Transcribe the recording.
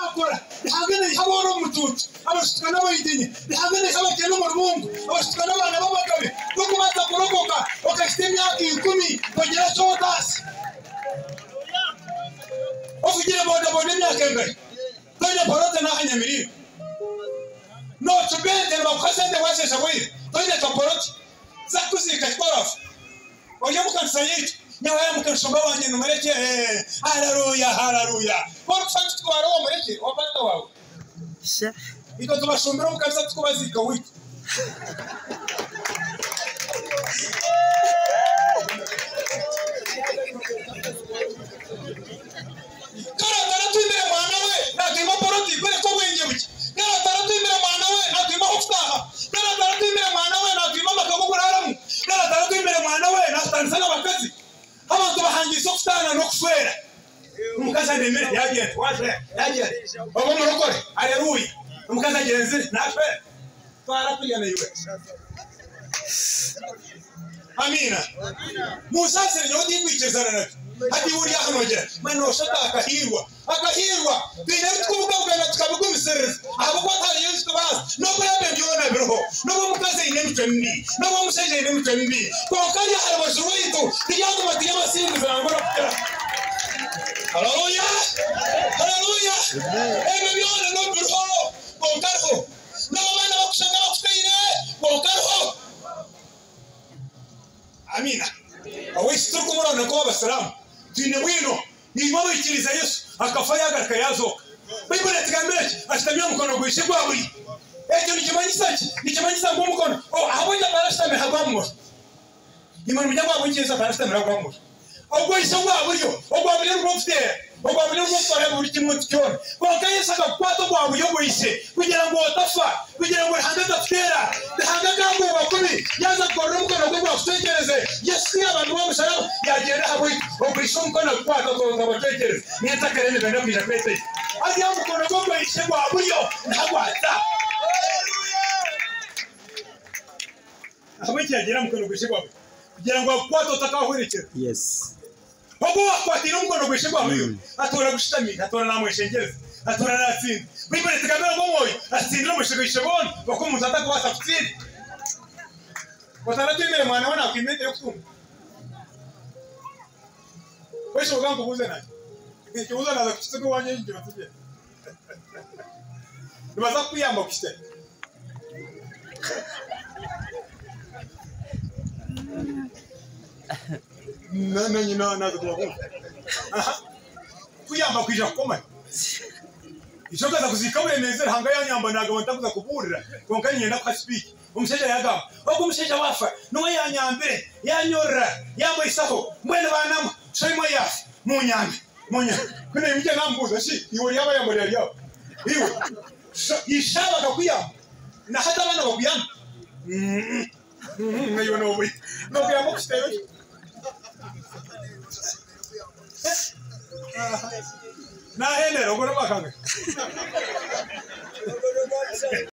nakora bihangane haboro mututu abashika n'abayidinye bihangane habake no mu rubungu abashika n'abana b'abagabe bwo kubanza kurokoka bakashite imyaka 10 kugera cyotasi ofugire boda imyaka ngari toine porote na hanyamiriro no tubende bakasende wasesha bwire toine kaporote zakuzika twarafu oyo mukanisa yitu nyawe mukanshomba wanje numereke haleluya ko kufanti twara wo mureke wapata wawe iko tubashombera mukanisa tukubazika witu karatara twimere mwana we natimo poroti kwere ko bwenge buki karatara twimere mwana we natimo hoftaha karatara twimere mwana we natimo makabuguraramu karatara twimere mwana we nastansana bakazi abantu bahangisa ofutana no kufera umukaza ndemere yagiye baba murokore haleluya umukaza genzi nafe twara kujana iwe amina musase nyoti kwikezana nato hadi uri ahanogera mano shaka akahirwa bine twubuka bwana tukabugumisereza ahubwo atari yesu tubas no byabe byona biroho no mukaze ine mutembi no museje ine mutembi ko kali harabasho witu tiyangu matiya masingu zangora kutera haleluya ene byona no biroho ko karho no bana bakushaka bakutire ko karho amina awisi tukumurana ko abasalamu twine wino nimamo ikiriza Yesu akafaya agakayazoka Bible tigambeje asitamya mukono gwishe gwaburi ejo nikimanyisa ngo mukono abonye barashitame hagwamwo imana mujya gwabukiriza barashitame hagwamwo ogwo isho gwaburiyo ogwaburi rwofite ogwaburi rwofare buri kimwe cyone bakayesa gakwato gwabuyo gwishe kugira ngo otafa kugira ngo hande dafera hande gambo bakuri yaza korora mukono gwo gwafutekereze Yesu yabantu bamusara yagenda habwe ogwisho mukono gwato tonga batekereze nita karene benda kwija kwete azi mukono gwo gwishe gwaburiyo ntagwata abiki yagira mukono gwishe gwaburiyo kugira ngo akwato takahurikira Yes. Bobo akwatira umukono gwishe gwaburiyo atora gushitamira atora namweshengereza atora natsinda Bible tigamera ngo moyo atsindira umushigishe bone bako umuntu atakubasa kutsinda Watana twimere mwana wana kwimete yo kutumba Wesho gango buze nayo Ikibuza naza kuchitego wanye nje batuje Nibaza kuyamba kiste Nana nyina nazo kubaho Kuyamba kwija koma Ishoka za kuzika wemeze hanga yanyamba naga wantakuza kuburira konka nyenda kwa speak umusheja yagamba ogo umusheja wafa no yanyambere yanyora yaboisaho mwene banama shayimo yafi munyambe kuna imije nambuza shi iwe yaba yamurira yawo iwe ishaba kakuyamba na hata bana bakuyamba ngayo no we no kuyamba kusteyo na henero ngora bakanga